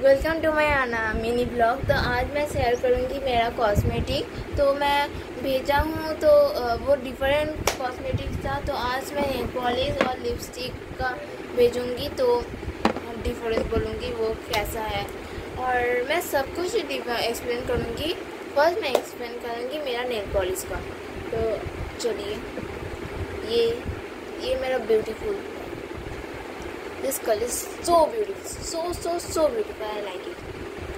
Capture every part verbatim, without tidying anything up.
Welcome to my mini blog. तो आज मैं शेयर करूंगी मेरा कॉस्मेटिक। तो मैं भेजा हूँ तो वो डिफरेंट कॉस्मेटिक्स था, तो आज मैं नेल पॉलिश और लिपस्टिक का भेजूंगी। तो डिफरेंस बोलूँगी वो कैसा है, और मैं सब कुछ एक्सप्लेन करूँगी। फर्स्ट मैं एक्सप्लेन करूँगी मेरा नेल पॉलिश का। तो चलिए, ये ये मेरा beautiful, this color is so beautiful, so so so beautiful. I like it.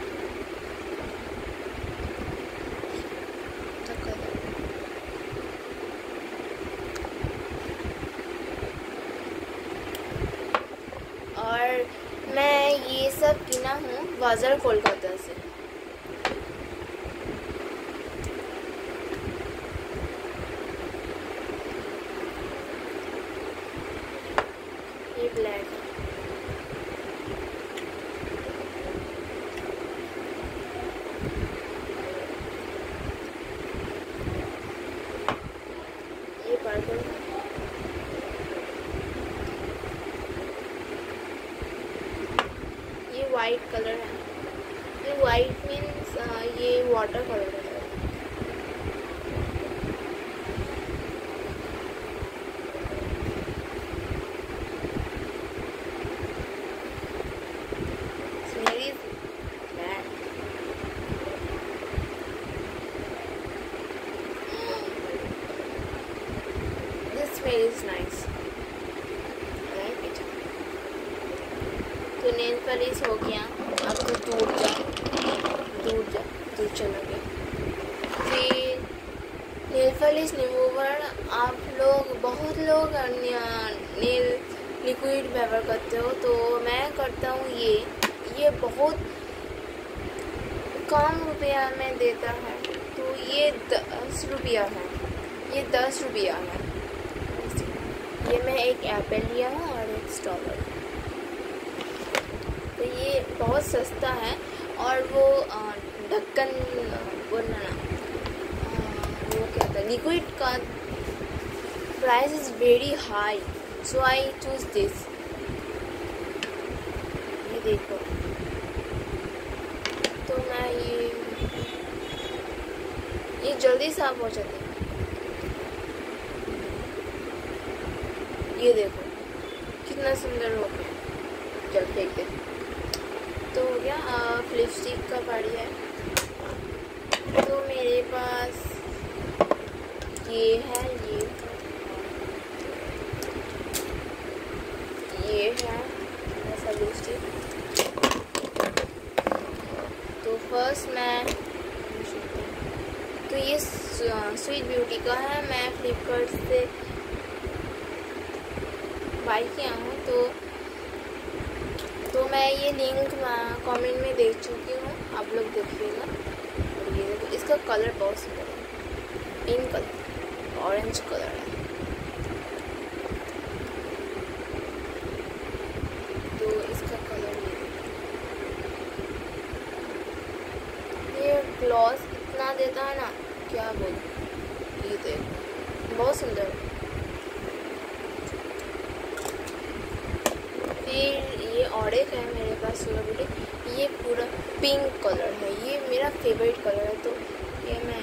The color. और मैं ये सब किना हूँ बाजार कोलकाता से। ये ब्लैक है। ये वाइट कलर है। ये वाइट मीन्स ये वाटर कलर है। Smell is nice. I like it. तो नेल पॉलिश हो गया। अब तो दूर जा दूर जा दूर चला गया। फिर नेल पॉलिश रिमूवर, आप लोग बहुत लोग नेल लिक्विड व्यवहार करते हो, तो मैं करता हूँ ये ये बहुत कम रुपया में देता है। तो ये दस रुपया है ये दस रुपया है। ये मैं एक एप्पल लिया हूँ और एक स्ट्रॉबेरी। तो ये बहुत सस्ता है, और वो ढक्कन बोलना ना वो क्या था, लिक्विड का price is very high, so I choose this. ये देखो, तो मैं ये ये जल्दी साफ हो जाता है। ये देखो कितना सुंदर हो गया। चल फेंक दे। तो हो गया। लिपस्टिक का बारी है। तो मेरे पास ये है, ये ये है ऐसा लिपस्टिक। तो फर्स्ट मैं तो ये स्वीट ब्यूटी का है। मैं फ्लिपकार्ट से बाई किया हूँ। तो तो मैं ये लिंक कमेंट में देख चुकी हूँ, आप लोग देखिएगा। और ये देखो, इसका कलर बहुत सुंदर है। पिंक कलर, ऑरेंज कलर है। तो इसका कलर ये ये ग्लॉस इतना देता है ना, क्या बोलूं। ये देखो बहुत सुंदर है। फिर ये और एक है मेरे पास सूरज, ये पूरा पिंक कलर है। ये मेरा फेवरेट कलर है, तो ये मैं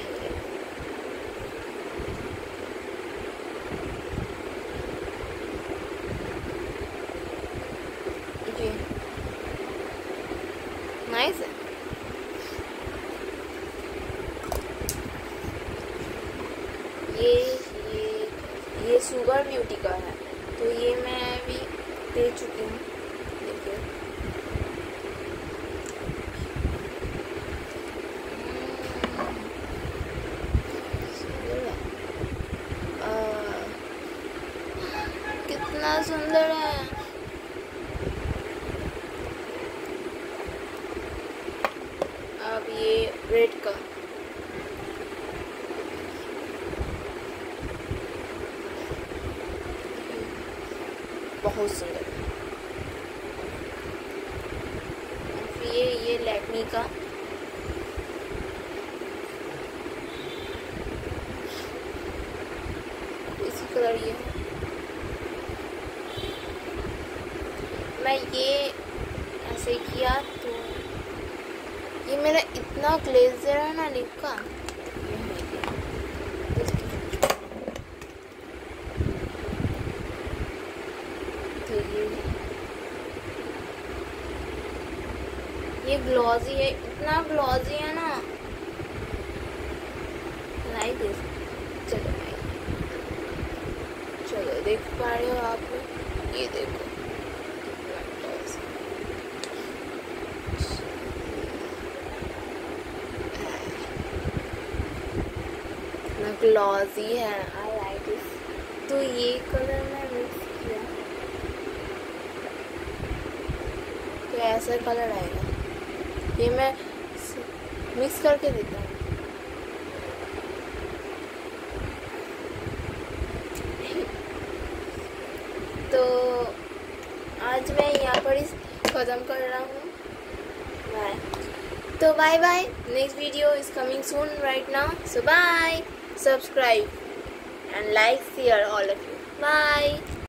ये नाइस है। ये ये ये सुगर ब्यूटी का है। तो ये मैं भी दे चुकी हूँ। देखिए, कितना सुंदर है। अब ये रेड का, बहुत सुंदर। ये ये लैक्मी का, इसी कलर ये मैं ये ऐसे किया तो ये मेरा इतना ग्लेजर है ना लिप का। तो ये ये ग्लॉसी है, इतना ग्लॉसी है ना, लाइक दिस। चलो चलो देख पा रहे हो आप, ये देखो ग्लॉसी है। I like this. तो ये कलर मैं मिक्स किया तो ऐसा कलर आएगा। ये मैं मिक्स करके देता हूँ। तो आज मैं यहाँ पर इस ख़त्म कर रहा हूँ। बाय। तो bye bye. Next video is coming soon right now. So bye. Subscribe and like, share all of you. Bye.